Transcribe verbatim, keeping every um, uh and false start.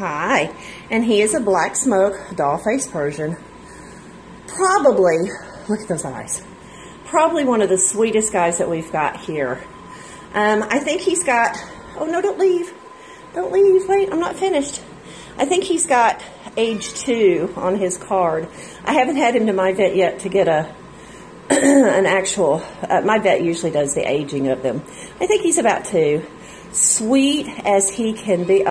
Hi. And he is a black smoke doll-faced Persian. Probably, look at those eyes. Probably one of the sweetest guys that we've got here. Um, I think he's got, oh no, don't leave. Don't leave, wait, I'm not finished. I think he's got age two on his card. I haven't had him to my vet yet to get a an actual, uh, my vet usually does the aging of them. I think he's about two. Sweet as he can be.